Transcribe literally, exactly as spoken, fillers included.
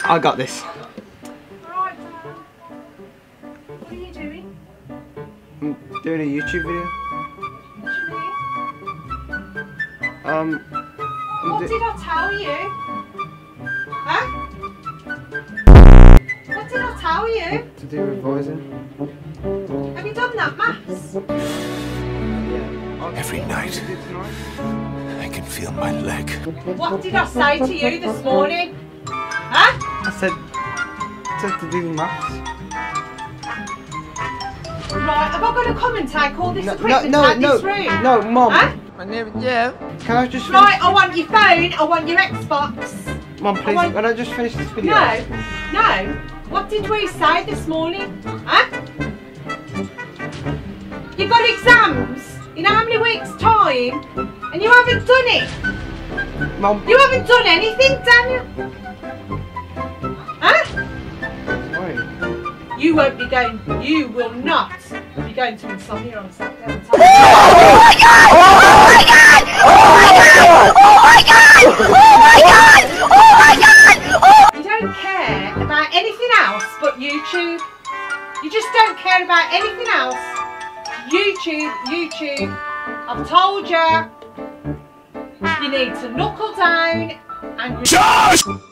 I got this. Right, Dad. What are you doing? I'm doing a YouTube video. What do you mean? Um. What did I tell you? Huh? What did I tell you? To do with voicing. Have you done that maths? Yeah. Every night, I can feel my leg. What did I say to you this morning? Huh? I said, said to do maths. Right, have I got to come and take all this No, equipment no, out no, this room? no, Mum. Huh? My name, yeah. Can I just Right, finish? I want your phone, I want your Xbox. Mum, please, want- can I just finish this video? No, no. What did we say this morning? Huh? You got exams in how many weeks' time? And you haven't done it? Mum. You haven't done anything, Daniel? Huh? Sorry. You won't be going, you will not be going to Insomnia on Saturday. Oh my god! Oh my god! Oh my god! Oh my god! Oh my god! Oh my god! Oh! You don't care about anything else but YouTube. You just don't care about anything else. YouTube, YouTube. I've told you. You need to knuckle down and... Josh!